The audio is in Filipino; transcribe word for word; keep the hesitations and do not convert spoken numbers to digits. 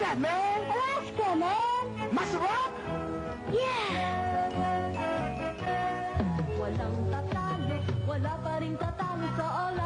that, man? Alaska, man! Masarap? Yeah! Walang tatalo, wala pa rin tatalo sa